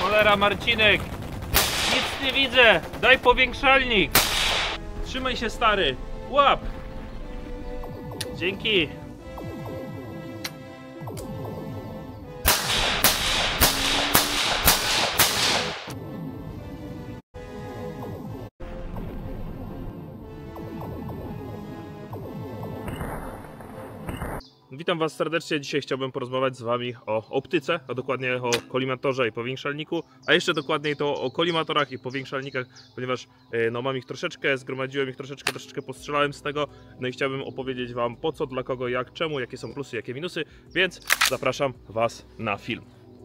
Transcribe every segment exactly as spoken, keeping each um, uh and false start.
Cholera, Marcinek! Nic nie widzę! Daj powiększalnik! Trzymaj się, stary! Łap! Dzięki! Witam Was serdecznie. Dzisiaj chciałbym porozmawiać z Wami o optyce, a dokładnie o kolimatorze i powiększalniku, a jeszcze dokładniej to o kolimatorach i powiększalnikach, ponieważ no, mam ich troszeczkę, zgromadziłem ich troszeczkę, troszeczkę postrzelałem z tego, no i chciałbym opowiedzieć Wam po co, dla kogo, jak, czemu, jakie są plusy, jakie minusy, więc zapraszam Was na film.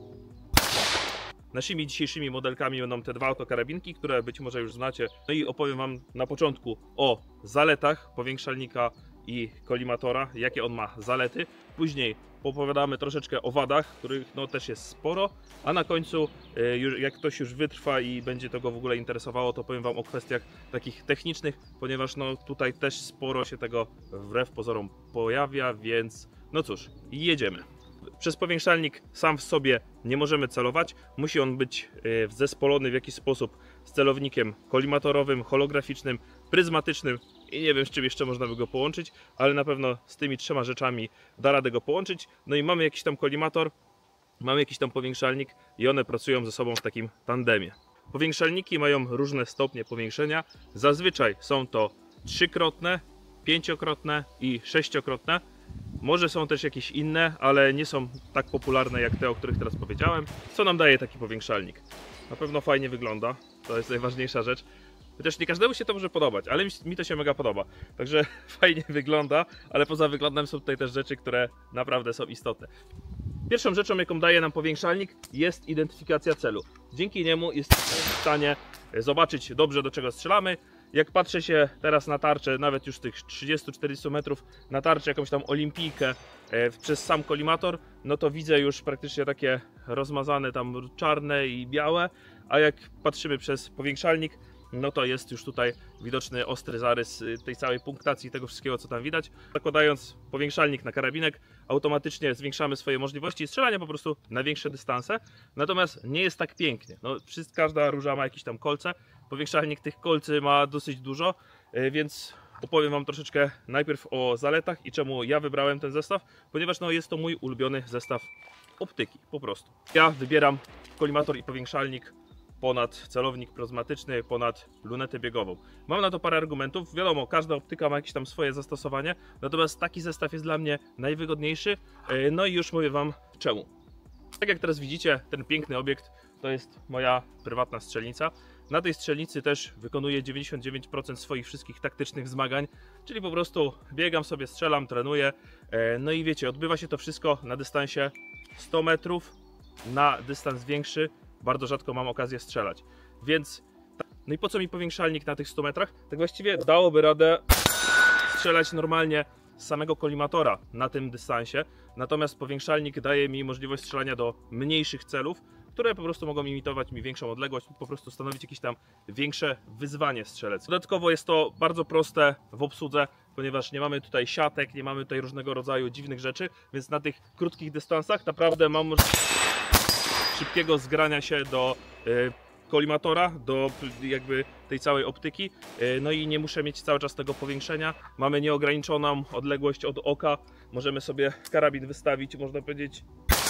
Naszymi dzisiejszymi modelkami będą te dwa autokarabinki, które być może już znacie. No i opowiem Wam na początku o zaletach powiększalnika i kolimatora, jakie on ma zalety. Później opowiadamy troszeczkę o wadach, których no też jest sporo, a na końcu, jak ktoś już wytrwa i będzie tego w ogóle interesowało, to powiem Wam o kwestiach takich technicznych, ponieważ no tutaj też sporo się tego wbrew pozorom pojawia, więc no cóż, jedziemy. Przez powiększalnik sam w sobie nie możemy celować, musi on być zespolony w jakiś sposób z celownikiem kolimatorowym, holograficznym, pryzmatycznym i nie wiem, z czym jeszcze można by go połączyć, ale na pewno z tymi trzema rzeczami da radę go połączyć. No i mamy jakiś tam kolimator, mamy jakiś tam powiększalnik i one pracują ze sobą w takim tandemie. Powiększalniki mają różne stopnie powiększenia, zazwyczaj są to trzykrotne, pięciokrotne i sześciokrotne. Może są też jakieś inne, ale nie są tak popularne jak te, o których teraz powiedziałem. Co nam daje taki powiększalnik? Na pewno fajnie wygląda, to jest najważniejsza rzecz. Chociaż nie każdemu się to może podobać, ale mi to się mega podoba. Także fajnie wygląda, ale poza wyglądem są tutaj też rzeczy, które naprawdę są istotne. Pierwszą rzeczą, jaką daje nam powiększalnik, jest identyfikacja celu. Dzięki niemu jesteśmy w stanie zobaczyć dobrze, do czego strzelamy. Jak patrzę się teraz na tarczę, nawet już tych trzydziestu czterdziestu metrów na tarczę, jakąś tam olimpijkę e, przez sam kolimator, no to widzę już praktycznie takie rozmazane tam czarne i białe, a jak patrzymy przez powiększalnik, no to jest już tutaj widoczny ostry zarys tej całej punktacji, tego wszystkiego, co tam widać. Zakładając powiększalnik na karabinek, automatycznie zwiększamy swoje możliwości strzelania po prostu na większe dystanse. Natomiast nie jest tak pięknie. No, każda róża ma jakieś tam kolce. Powiększalnik tych kolcy ma dosyć dużo, więc opowiem Wam troszeczkę najpierw o zaletach i czemu ja wybrałem ten zestaw, ponieważ no, jest to mój ulubiony zestaw optyki, po prostu. Ja wybieram kolimator i powiększalnik ponad celownik pryzmatyczny, ponad lunetę biegową. Mam na to parę argumentów. Wiadomo, każda optyka ma jakieś tam swoje zastosowanie, natomiast taki zestaw jest dla mnie najwygodniejszy. No i już mówię Wam czemu. Tak jak teraz widzicie, ten piękny obiekt to jest moja prywatna strzelnica. Na tej strzelnicy też wykonuję dziewięćdziesiąt dziewięć procent swoich wszystkich taktycznych zmagań, czyli po prostu biegam sobie, strzelam, trenuję. No i wiecie, odbywa się to wszystko na dystansie sto metrów, na dystans większy. Bardzo rzadko mam okazję strzelać, więc no i po co mi powiększalnik na tych stu metrach? Tak właściwie dałoby radę strzelać normalnie z samego kolimatora na tym dystansie, natomiast powiększalnik daje mi możliwość strzelania do mniejszych celów, które po prostu mogą imitować mi większą odległość, po prostu stanowić jakieś tam większe wyzwanie strzeleckie. Dodatkowo jest to bardzo proste w obsłudze, ponieważ nie mamy tutaj siatek, nie mamy tutaj różnego rodzaju dziwnych rzeczy, więc na tych krótkich dystansach naprawdę mam możliwość szybkiego zgrania się do y, kolimatora, do jakby tej całej optyki, y, no i nie muszę mieć cały czas tego powiększenia. Mamy nieograniczoną odległość od oka, możemy sobie karabin wystawić, można powiedzieć,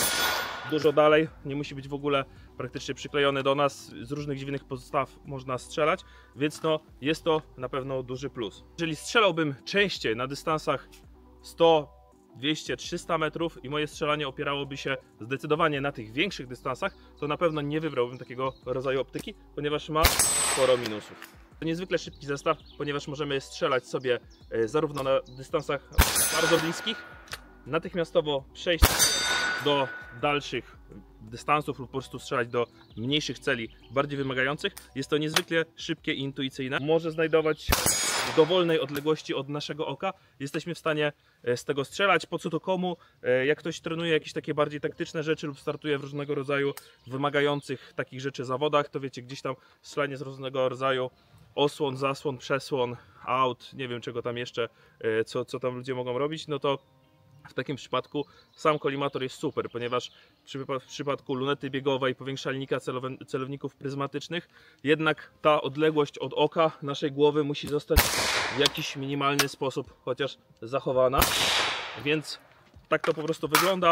dużo dalej, nie musi być w ogóle praktycznie przyklejony do nas, z różnych dziwnych podstaw można strzelać, więc no jest to na pewno duży plus. Jeżeli strzelałbym częściej na dystansach sto, dwieście, trzysta metrów i moje strzelanie opierałoby się zdecydowanie na tych większych dystansach, to na pewno nie wybrałbym takiego rodzaju optyki, ponieważ ma sporo minusów. To niezwykle szybki zestaw, ponieważ możemy strzelać sobie zarówno na dystansach bardzo bliskich, natychmiastowo przejść do dalszych dystansów lub po prostu strzelać do mniejszych celi, bardziej wymagających. Jest to niezwykle szybkie i intuicyjne. Może znajdować się w dowolnej odległości od naszego oka. Jesteśmy w stanie z tego strzelać. Po co to komu? Jak ktoś trenuje jakieś takie bardziej taktyczne rzeczy lub startuje w różnego rodzaju wymagających takich rzeczy zawodach, to wiecie, gdzieś tam strzelanie z różnego rodzaju osłon, zasłon, przesłon, aut, nie wiem czego tam jeszcze, co, co tam ludzie mogą robić, no to W takim przypadku sam kolimator jest super, ponieważ w przypadku lunety biegowej, powiększalnika, celowników pryzmatycznych, jednak ta odległość od oka naszej głowy musi zostać w jakiś minimalny sposób chociaż zachowana. Więc tak to po prostu wygląda.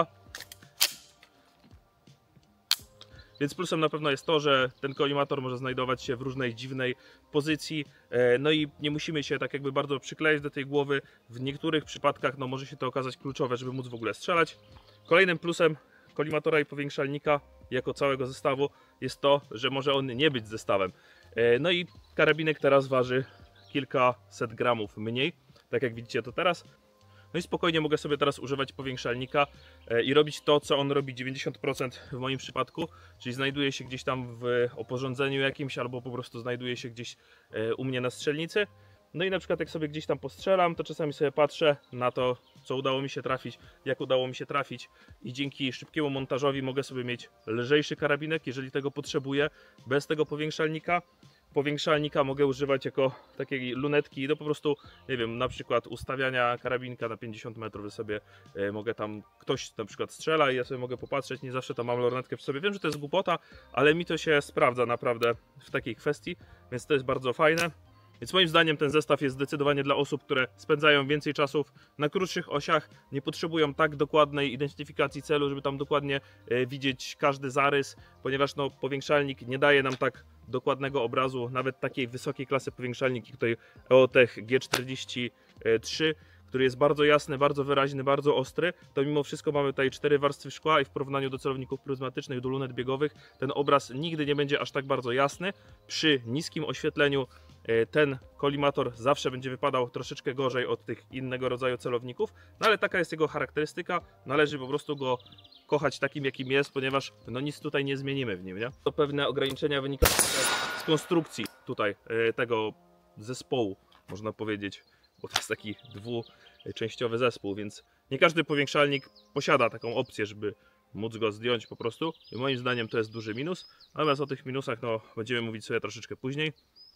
Więc plusem na pewno jest to, że ten kolimator może znajdować się w różnej dziwnej pozycji, no i nie musimy się tak jakby bardzo przyklejać do tej głowy. W niektórych przypadkach no, może się to okazać kluczowe, żeby móc w ogóle strzelać. Kolejnym plusem kolimatora i powiększalnika jako całego zestawu jest to, że może on nie być zestawem. No i karabinek teraz waży kilkaset gramów mniej, tak jak widzicie to teraz. No i spokojnie mogę sobie teraz używać powiększalnika i robić to, co on robi dziewięćdziesiąt procent w moim przypadku, czyli znajduje się gdzieś tam w oporządzeniu jakimś, albo po prostu znajduje się gdzieś u mnie na strzelnicy. No i na przykład jak sobie gdzieś tam postrzelam, to czasami sobie patrzę na to, co udało mi się trafić, jak udało mi się trafić i dzięki szybkiemu montażowi mogę sobie mieć lżejszy karabinek, jeżeli tego potrzebuję, bez tego powiększalnika. Powiększalnika mogę używać jako takiej lunetki do po prostu, nie wiem, na przykład ustawiania karabinka na pięćdziesiąt metrów, że sobie y, mogę tam, ktoś na przykład strzela i ja sobie mogę popatrzeć, nie zawsze tam mam lornetkę przy sobie. Wiem, że to jest głupota, ale mi to się sprawdza naprawdę w takiej kwestii, więc to jest bardzo fajne. Więc moim zdaniem ten zestaw jest zdecydowanie dla osób, które spędzają więcej czasu na krótszych osiach, nie potrzebują tak dokładnej identyfikacji celu, żeby tam dokładnie y, widzieć każdy zarys, ponieważ no, powiększalnik nie daje nam tak dokładnego obrazu, nawet takiej wysokiej klasy powiększalnik, jak tutaj EOTech G czterdzieści trzy, który jest bardzo jasny, bardzo wyraźny, bardzo ostry, to mimo wszystko mamy tutaj cztery warstwy szkła i w porównaniu do celowników pryzmatycznych, do lunet biegowych, ten obraz nigdy nie będzie aż tak bardzo jasny. Przy niskim oświetleniu ten kolimator zawsze będzie wypadał troszeczkę gorzej od tych innego rodzaju celowników, no ale taka jest jego charakterystyka, należy po prostu go kochać takim, jakim jest, ponieważ no nic tutaj nie zmienimy w nim, nie? To pewne ograniczenia wynikają z konstrukcji tutaj tego zespołu, można powiedzieć, bo to jest taki dwuczęściowy zespół, więc nie każdy powiększalnik posiada taką opcję, żeby móc go zdjąć po prostu i moim zdaniem to jest duży minus, natomiast o tych minusach no, będziemy mówić sobie troszeczkę później.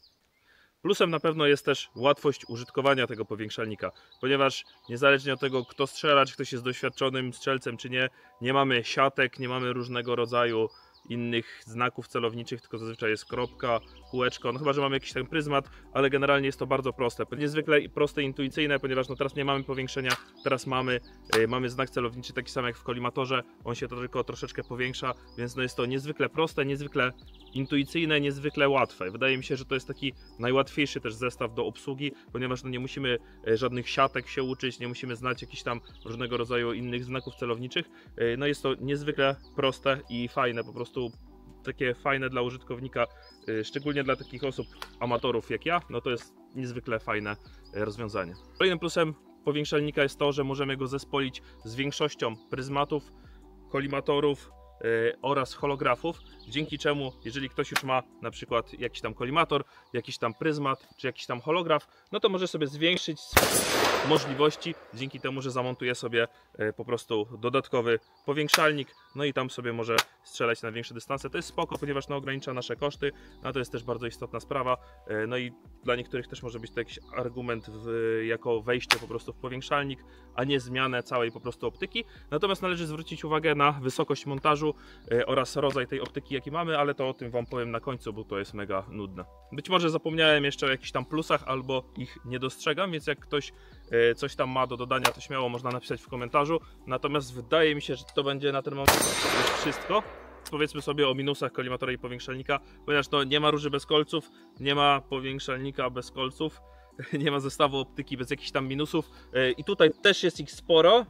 Plusem na pewno jest też łatwość użytkowania tego powiększalnika, ponieważ niezależnie od tego, kto strzela, czy ktoś jest doświadczonym strzelcem, czy nie, nie mamy siatek, nie mamy różnego rodzaju innych znaków celowniczych, tylko zazwyczaj jest kropka, kółeczko, no chyba, że mamy jakiś ten pryzmat, ale generalnie jest to bardzo proste. Niezwykle proste i intuicyjne, ponieważ no teraz nie mamy powiększenia, teraz mamy, yy, mamy znak celowniczy taki sam jak w kolimatorze, on się to tylko troszeczkę powiększa, więc no jest to niezwykle proste, niezwykle intuicyjne, niezwykle łatwe. Wydaje mi się, że to jest taki najłatwiejszy też zestaw do obsługi, ponieważ no nie musimy żadnych siatek się uczyć, nie musimy znać jakichś tam różnego rodzaju innych znaków celowniczych. Yy, no jest to niezwykle proste i fajne, po prostu takie fajne dla użytkownika, szczególnie dla takich osób amatorów jak ja, no to jest niezwykle fajne rozwiązanie. Kolejnym plusem powiększalnika jest to, że możemy go zespolić z większością pryzmatów, kolimatorów yy, oraz holografów, dzięki czemu jeżeli ktoś już ma na przykład jakiś tam kolimator, jakiś tam pryzmat, czy jakiś tam holograf, no to może sobie zwiększyć możliwości, dzięki temu, że zamontuje sobie yy, po prostu dodatkowy powiększalnik, no i tam sobie może strzelać na większe dystanse. To jest spoko, ponieważ no, ogranicza nasze koszty, no to jest też bardzo istotna sprawa, yy, no i dla niektórych też może być to jakiś argument w, jako wejście po prostu w powiększalnik, a nie zmianę całej po prostu optyki. Natomiast należy zwrócić uwagę na wysokość montażu yy, oraz rodzaj tej optyki, jaki mamy, ale to o tym wam powiem na końcu, bo to jest mega nudne. Być może zapomniałem jeszcze o jakichś tam plusach, albo ich nie dostrzegam, więc jak ktoś yy, coś tam ma do dodania, to śmiało można napisać w komentarzu. Natomiast wydaje mi się, że to będzie na ten moment już wszystko. Powiedzmy sobie o minusach kolimatora i powiększalnika, ponieważ to nie ma róży bez kolców, nie ma powiększalnika bez kolców, nie ma zestawu optyki bez jakichś tam minusów yy, i tutaj też jest ich sporo,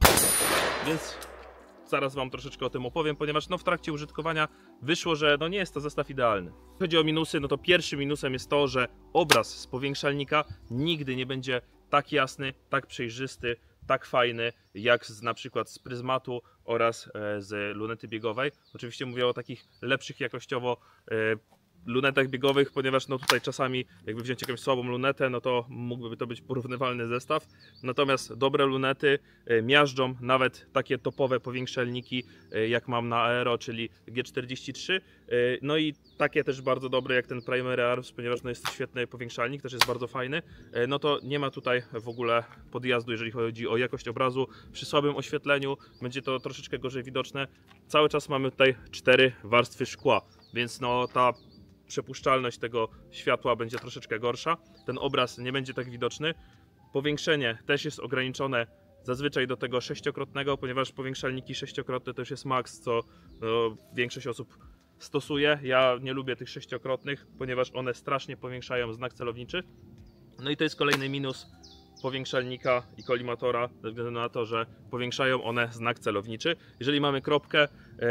więc zaraz wam troszeczkę o tym opowiem, ponieważ no, w trakcie użytkowania wyszło, że no, nie jest to zestaw idealny. Jeśli chodzi o minusy, no to pierwszym minusem jest to, że obraz z powiększalnika nigdy nie będzie tak jasny, tak przejrzysty, tak fajny, jak z, na przykład z pryzmatu oraz e, z lunety biegowej. Oczywiście mówię o takich lepszych jakościowo e, lunetach biegowych, ponieważ no tutaj czasami jakby wziąć jakąś słabą lunetę, no to mógłby to być porównywalny zestaw. Natomiast dobre lunety miażdżą nawet takie topowe powiększalniki, jak mam na Aero, czyli G czterdzieści trzy. No i takie też bardzo dobre jak ten Primary Arms, ponieważ no jest to świetny powiększalnik, też jest bardzo fajny. No to nie ma tutaj w ogóle podjazdu, jeżeli chodzi o jakość obrazu. Przy słabym oświetleniu będzie to troszeczkę gorzej widoczne. Cały czas mamy tutaj cztery warstwy szkła, więc no ta przepuszczalność tego światła będzie troszeczkę gorsza. Ten obraz nie będzie tak widoczny. Powiększenie też jest ograniczone zazwyczaj do tego sześciokrotnego, ponieważ powiększalniki sześciokrotne to już jest maks, co no, większość osób stosuje. Ja nie lubię tych sześciokrotnych, ponieważ one strasznie powiększają znak celowniczy. No i to jest kolejny minus powiększalnika i kolimatora, ze względu na to, że powiększają one znak celowniczy. Jeżeli mamy kropkę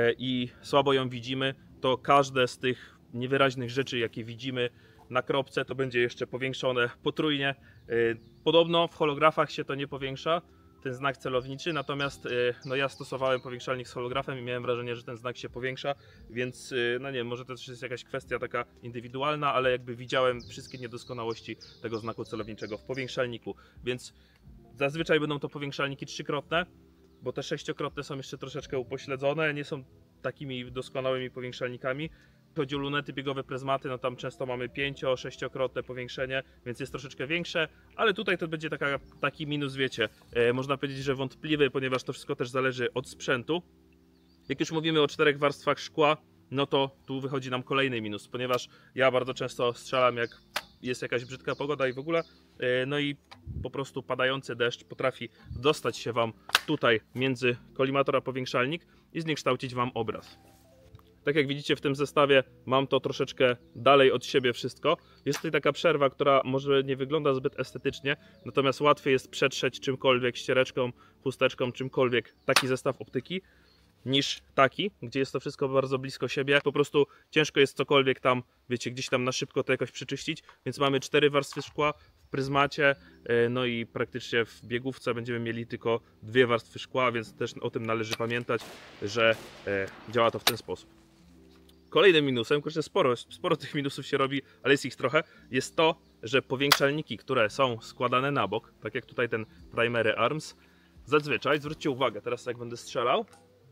i słabo ją widzimy, to każde z tych niewyraźnych rzeczy, jakie widzimy na kropce, to będzie jeszcze powiększone potrójnie. Podobno w holografach się to nie powiększa, ten znak celowniczy, natomiast no ja stosowałem powiększalnik z holografem i miałem wrażenie, że ten znak się powiększa, więc no nie wiem, może to też jest jakaś kwestia taka indywidualna, ale jakby widziałem wszystkie niedoskonałości tego znaku celowniczego w powiększalniku, więc zazwyczaj będą to powiększalniki trzykrotne, bo te sześciokrotne są jeszcze troszeczkę upośledzone, nie są takimi doskonałymi powiększalnikami. Chodzi o lunety biegowe pryzmaty, no tam często mamy pięcio, sześciokrotne powiększenie, więc jest troszeczkę większe, ale tutaj to będzie taka, taki minus, wiecie, e, można powiedzieć, że wątpliwy, ponieważ to wszystko też zależy od sprzętu. Jak już mówimy o czterech warstwach szkła, no to tu wychodzi nam kolejny minus, ponieważ ja bardzo często strzelam, jak jest jakaś brzydka pogoda i w ogóle, e, no i po prostu padający deszcz potrafi dostać się Wam tutaj między kolimator a powiększalnik i zniekształcić Wam obraz. Tak jak widzicie w tym zestawie mam to troszeczkę dalej od siebie wszystko. Jest tutaj taka przerwa, która może nie wygląda zbyt estetycznie, natomiast łatwiej jest przetrzeć czymkolwiek, ściereczką, chusteczką, czymkolwiek taki zestaw optyki niż taki, gdzie jest to wszystko bardzo blisko siebie. Po prostu ciężko jest cokolwiek tam, wiecie, gdzieś tam na szybko to jakoś przyczyścić, więc mamy cztery warstwy szkła w pryzmacie, no i praktycznie w biegówce będziemy mieli tylko dwie warstwy szkła, więc też o tym należy pamiętać, że działa to w ten sposób. Kolejnym minusem, kurczę, sporo, sporo tych minusów się robi, ale jest ich trochę, jest to, że powiększalniki, które są składane na bok, tak jak tutaj ten Primary Arms, zazwyczaj, zwróćcie uwagę, teraz jak będę strzelał,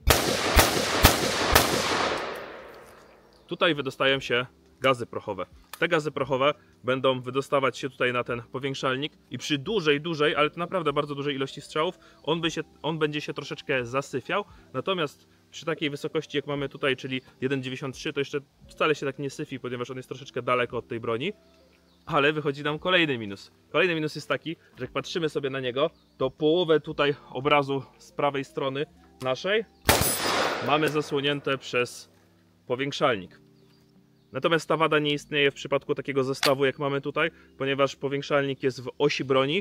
tutaj wydostają się gazy prochowe. Te gazy prochowe będą wydostawać się tutaj na ten powiększalnik i przy dużej, dużej, ale to naprawdę bardzo dużej ilości strzałów, on, by się, on będzie się troszeczkę zasyfiał, natomiast przy takiej wysokości jak mamy tutaj, czyli jeden przecinek dziewięćdziesiąt trzy, to jeszcze wcale się tak nie syfi, ponieważ on jest troszeczkę daleko od tej broni. Ale wychodzi nam kolejny minus. Kolejny minus jest taki, że jak patrzymy sobie na niego, to połowę tutaj obrazu z prawej strony naszej mamy zasłonięte przez powiększalnik. Natomiast ta wada nie istnieje w przypadku takiego zestawu jak mamy tutaj, ponieważ powiększalnik jest w osi broni.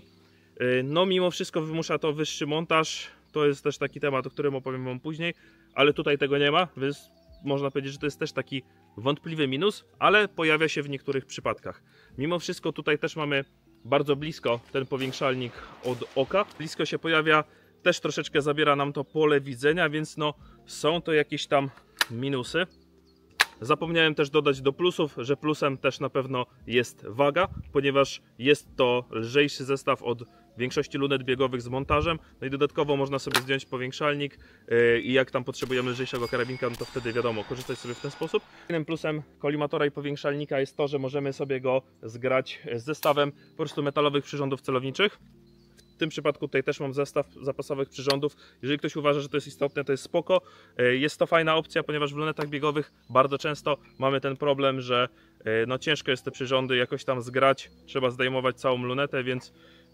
No mimo wszystko wymusza to wyższy montaż. To jest też taki temat, o którym opowiem Wam później, ale tutaj tego nie ma, więc można powiedzieć, że to jest też taki wątpliwy minus, ale pojawia się w niektórych przypadkach. Mimo wszystko tutaj też mamy bardzo blisko ten powiększalnik od oka. Blisko się pojawia, też troszeczkę zabiera nam to pole widzenia, więc no są to jakieś tam minusy. Zapomniałem też dodać do plusów, że plusem też na pewno jest waga, ponieważ jest to lżejszy zestaw od większości lunet biegowych z montażem. No i dodatkowo można sobie zdjąć powiększalnik yy, i jak tam potrzebujemy lżejszego karabinka, no to wtedy wiadomo, korzystać sobie w ten sposób. Innym plusem kolimatora i powiększalnika jest to, że możemy sobie go zgrać z zestawem po prostu metalowych przyrządów celowniczych. W tym przypadku tutaj też mam zestaw zapasowych przyrządów. Jeżeli ktoś uważa, że to jest istotne, to jest spoko. Jest to fajna opcja, ponieważ w lunetach biegowych bardzo często mamy ten problem, że no ciężko jest te przyrządy jakoś tam zgrać. Trzeba zdejmować całą lunetę, więc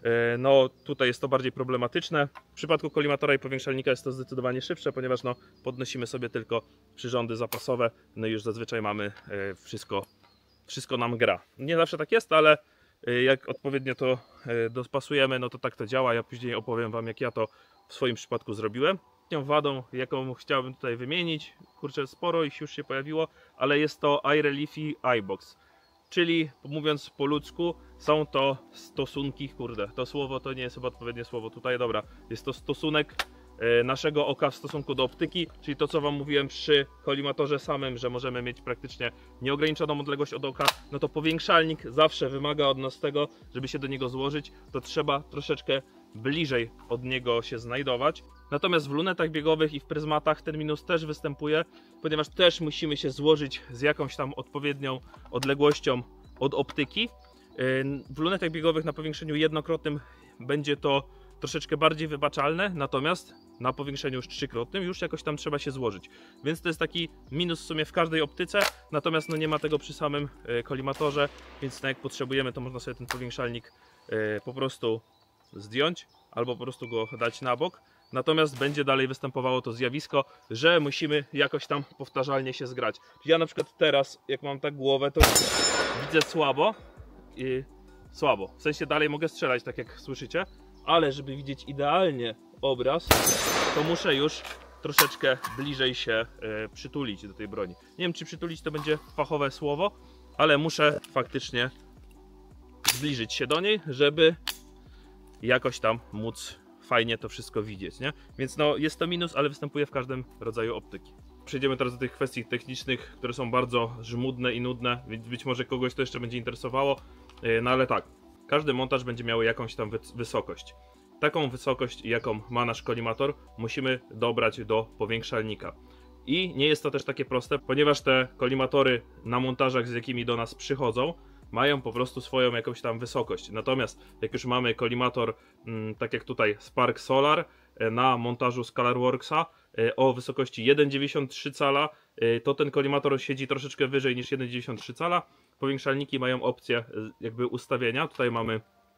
no tutaj jest to bardziej problematyczne. W przypadku kolimatora i powiększalnika jest to zdecydowanie szybsze, ponieważ no podnosimy sobie tylko przyrządy zapasowe, no i już zazwyczaj mamy wszystko, wszystko nam gra. Nie zawsze tak jest, ale jak odpowiednio to dopasujemy, no to tak to działa. Ja później opowiem Wam, jak ja to w swoim przypadku zrobiłem. Tą wadą, jaką chciałbym tutaj wymienić, kurczę, sporo ich już się pojawiło, ale jest to iReliefy iBox. Czyli, mówiąc po ludzku, są to stosunki, kurde, to słowo to nie jest chyba odpowiednie słowo tutaj, dobra. Jest to stosunek naszego oka w stosunku do optyki, czyli to, co Wam mówiłem przy kolimatorze samym, że możemy mieć praktycznie nieograniczoną odległość od oka, no to powiększalnik zawsze wymaga od nas tego, żeby się do niego złożyć, to trzeba troszeczkę bliżej od niego się znajdować. Natomiast w lunetach biegowych i w pryzmatach ten minus też występuje, ponieważ też musimy się złożyć z jakąś tam odpowiednią odległością od optyki. W lunetach biegowych na powiększeniu jednokrotnym będzie to troszeczkę bardziej wybaczalne, natomiast na powiększeniu już trzykrotnym już jakoś tam trzeba się złożyć. Więc to jest taki minus w sumie w każdej optyce, natomiast no nie ma tego przy samym kolimatorze, więc no jak potrzebujemy, to można sobie ten powiększalnik po prostu zdjąć albo po prostu go dać na bok. Natomiast będzie dalej występowało to zjawisko, że musimy jakoś tam powtarzalnie się zgrać. Ja na przykład teraz, jak mam tak głowę, to widzę słabo i słabo. W sensie dalej mogę strzelać, tak jak słyszycie, ale żeby widzieć idealnie obraz, to muszę już troszeczkę bliżej się e, przytulić do tej broni. Nie wiem, czy przytulić to będzie fachowe słowo, ale muszę faktycznie zbliżyć się do niej, żeby jakoś tam móc fajnie to wszystko widzieć, nie? Więc no jest to minus, ale występuje w każdym rodzaju optyki. Przejdziemy teraz do tych kwestii technicznych, które są bardzo żmudne i nudne, więc być może kogoś to jeszcze będzie interesowało, no ale tak, każdy montaż będzie miał jakąś tam wysokość. Taką wysokość, jaką ma nasz kolimator, musimy dobrać do powiększalnika. I nie jest to też takie proste, ponieważ te kolimatory na montażach, z jakimi do nas przychodzą, mają po prostu swoją jakąś tam wysokość. Natomiast jak już mamy kolimator, tak jak tutaj Spark Solar na montażu Scalarworksa o wysokości jeden przecinek dziewięćdziesiąt trzy cala, to ten kolimator siedzi troszeczkę wyżej niż jeden przecinek dziewięćdziesiąt trzy cala. Powiększalniki mają opcję jakby ustawienia. Tutaj mamy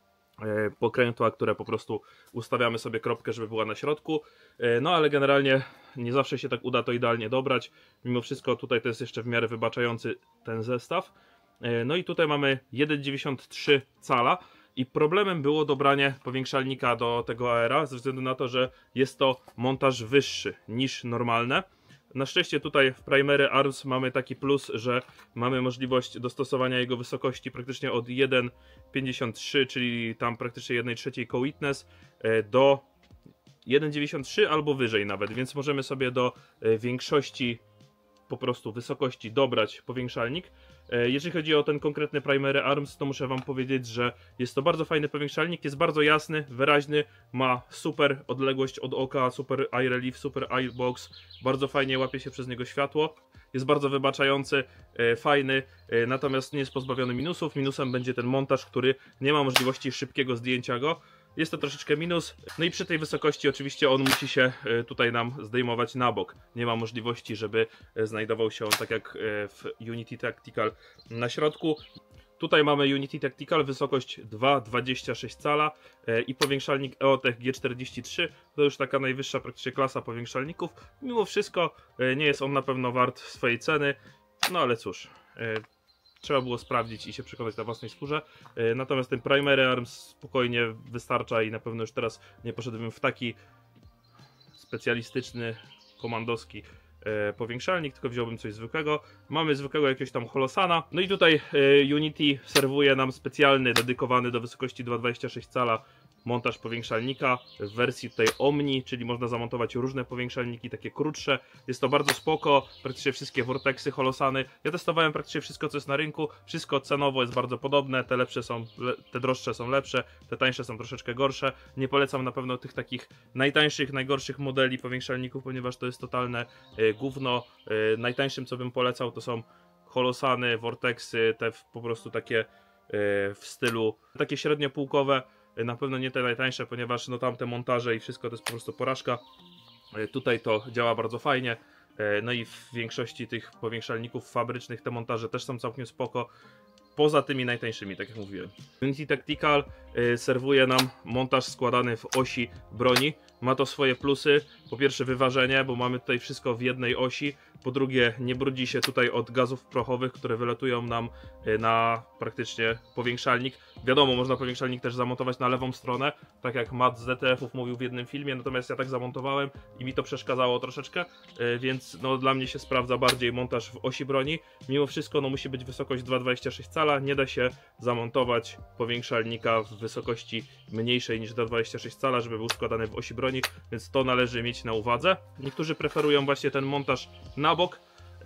pokrętła, które po prostu ustawiamy sobie kropkę, żeby była na środku. No ale generalnie nie zawsze się tak uda to idealnie dobrać. Mimo wszystko tutaj to jest jeszcze w miarę wybaczający ten zestaw. No i tutaj mamy jeden przecinek dziewięćdziesiąt trzy cala i problemem było dobranie powiększalnika do tego A R a ze względu na to, że jest to montaż wyższy niż normalne. Na szczęście tutaj w Primary Arms mamy taki plus, że mamy możliwość dostosowania jego wysokości praktycznie od jeden przecinek pięćdziesiąt trzy, czyli tam praktycznie jednej trzeciej co-witness do jeden przecinek dziewięćdziesiąt trzy albo wyżej nawet, więc możemy sobie do większości po prostu wysokości dobrać powiększalnik. Jeżeli chodzi o ten konkretny Primary Arms, to muszę Wam powiedzieć, że jest to bardzo fajny powiększalnik, jest bardzo jasny, wyraźny, ma super odległość od oka, super eye relief, super eye box, bardzo fajnie łapie się przez niego światło, jest bardzo wybaczający, fajny, natomiast nie jest pozbawiony minusów. Minusem będzie ten montaż, który nie ma możliwości szybkiego zdjęcia go. Jest to troszeczkę minus, no i przy tej wysokości oczywiście on musi się tutaj nam zdejmować na bok. Nie ma możliwości, żeby znajdował się on tak jak w Unity Tactical na środku. Tutaj mamy Unity Tactical, wysokość dwa przecinek dwadzieścia sześć cala i powiększalnik E O T E C G czterdzieści trzy. To już taka najwyższa praktycznie klasa powiększalników. Mimo wszystko nie jest on na pewno wart swojej ceny, no ale cóż. Trzeba było sprawdzić i się przekonać na własnej skórze. Natomiast ten Primary Arms spokojnie wystarcza i na pewno już teraz nie poszedłbym w taki specjalistyczny, komandowski powiększalnik, tylko wziąłbym coś zwykłego. Mamy zwykłego jakiegoś tam Holosana. No i tutaj Unity serwuje nam specjalny, dedykowany do wysokości dwa przecinek dwadzieścia sześć cala montaż powiększalnika w wersji tutaj Omni, czyli można zamontować różne powiększalniki, takie krótsze. Jest to bardzo spoko, praktycznie wszystkie Vortexy, Holosany. Ja testowałem praktycznie wszystko, co jest na rynku. Wszystko cenowo jest bardzo podobne, te lepsze są, te droższe są lepsze, te tańsze są troszeczkę gorsze. Nie polecam na pewno tych takich najtańszych, najgorszych modeli powiększalników, ponieważ to jest totalne y, gówno. Y, najtańszym, co bym polecał, to są Holosany, Vortexy, te po prostu takie y, w stylu, takie średniopółkowe. Na pewno nie te najtańsze, ponieważ no tamte montaże i wszystko to jest po prostu porażka. Tutaj to działa bardzo fajnie. No i w większości tych powiększalników fabrycznych te montaże też są całkiem spoko. Poza tymi najtańszymi, tak jak mówiłem. Unity Tactical y, serwuje nam montaż składany w osi broni. Ma to swoje plusy. Po pierwsze wyważenie, bo mamy tutaj wszystko w jednej osi. Po drugie nie brudzi się tutaj od gazów prochowych, które wylatują nam y, na praktycznie powiększalnik. Wiadomo, można powiększalnik też zamontować na lewą stronę, tak jak Matt z Z T F-ów mówił w jednym filmie, natomiast ja tak zamontowałem i mi to przeszkadzało troszeczkę, y, więc no, dla mnie się sprawdza bardziej montaż w osi broni. Mimo wszystko no, musi być wysokość dwa przecinek dwadzieścia sześć cala, nie da się zamontować powiększalnika w wysokości mniejszej niż dwa przecinek dwadzieścia sześć cala, żeby był składany w osi broni. broni, więc to należy mieć na uwadze. Niektórzy preferują właśnie ten montaż na bok.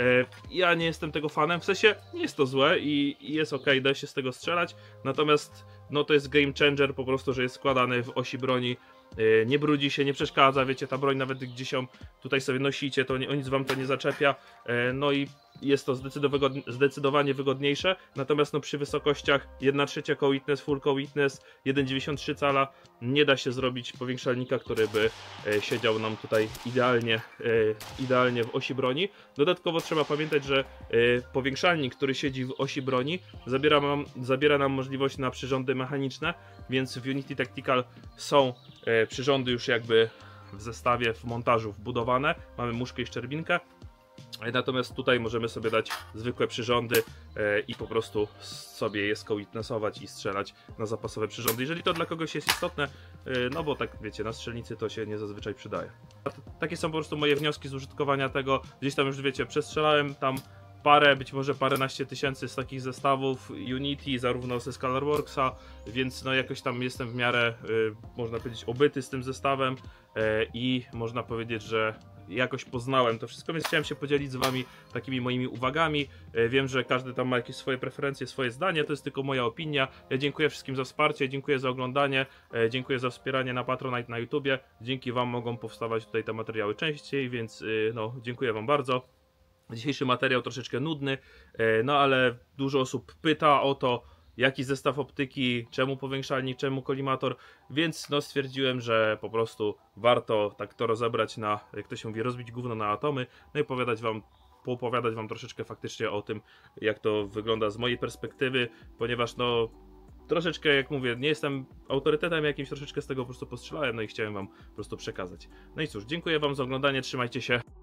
Ja nie jestem tego fanem, w sensie nie jest to złe i, i jest ok, da się z tego strzelać, natomiast no to jest game changer po prostu, że jest składany w osi broni, nie brudzi się, nie przeszkadza, wiecie, ta broń nawet gdzieś ją tutaj sobie nosicie, to nie, o nic wam to nie zaczepia, no i jest to zdecydowanie wygodniejsze, natomiast no przy wysokościach jedna trzecia co witness, full co witness, jeden przecinek dziewięćdziesiąt trzy cala nie da się zrobić powiększalnika, który by siedział nam tutaj idealnie, idealnie w osi broni. Dodatkowo trzeba pamiętać, że powiększalnik, który siedzi w osi broni, zabiera nam, zabiera nam możliwość na przyrządy mechaniczne, więc w Unity Tactical są przyrządy już jakby w zestawie, w montażu wbudowane. Mamy muszkę i szczerbinkę. Natomiast tutaj możemy sobie dać zwykłe przyrządy e, i po prostu sobie je co-witnessować i strzelać na zapasowe przyrządy, jeżeli to dla kogoś jest istotne, e, no bo tak wiecie, na strzelnicy to się nie zazwyczaj przydaje. Takie są po prostu moje wnioski z użytkowania tego. Gdzieś tam już wiecie, przestrzelałem tam parę, być może paręnaście tysięcy z takich zestawów Unity, zarówno ze Scalarworksa, więc no jakoś tam jestem w miarę, y, można powiedzieć, obyty z tym zestawem y, i można powiedzieć, że jakoś poznałem to wszystko, więc chciałem się podzielić z wami takimi moimi uwagami. Y, wiem, że każdy tam ma jakieś swoje preferencje, swoje zdanie, to jest tylko moja opinia. Ja dziękuję wszystkim za wsparcie, dziękuję za oglądanie, y, dziękuję za wspieranie na Patronite, na YouTubie. Dzięki wam mogą powstawać tutaj te materiały częściej, więc y, no dziękuję wam bardzo. Dzisiejszy materiał troszeczkę nudny, no ale dużo osób pyta o to, jaki zestaw optyki, czemu powiększalnik, czemu kolimator, więc no stwierdziłem, że po prostu warto tak to rozebrać na, jak to się mówi, rozbić gówno na atomy, no i opowiadać wam, poopowiadać wam troszeczkę faktycznie o tym, jak to wygląda z mojej perspektywy, ponieważ no troszeczkę, jak mówię, nie jestem autorytetem jakimś, troszeczkę z tego po prostu postrzelałem, no i chciałem wam po prostu przekazać. No i cóż, dziękuję wam za oglądanie, trzymajcie się.